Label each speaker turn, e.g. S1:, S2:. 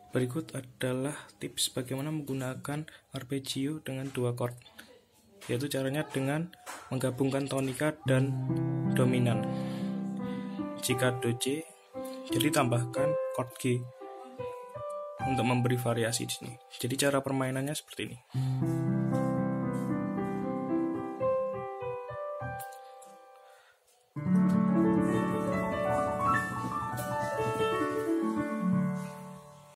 S1: Berikut adalah tips bagaimana menggunakan arpeggio dengan dua chord, yaitu caranya dengan menggabungkan tonika dan dominan. Jika do C, jadi tambahkan chord G untuk memberi variasi di sini. Jadi cara permainannya seperti ini.